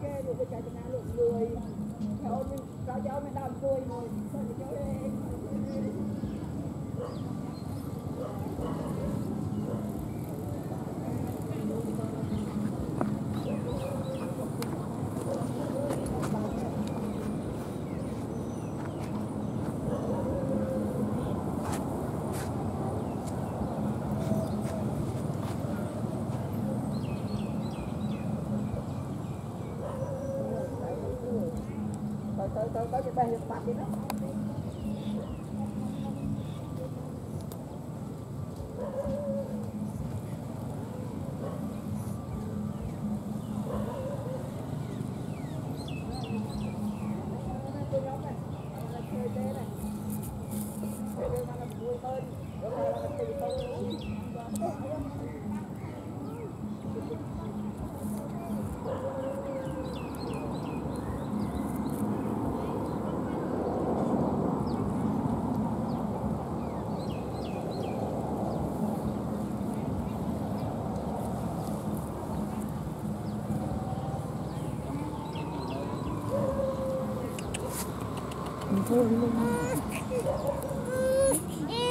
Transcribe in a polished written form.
kê được cái trái nhà lượng người theo mình ra giáo mình đam vui rồi thôi thì cho em tới cái bài hiện bạc đi đó Thôi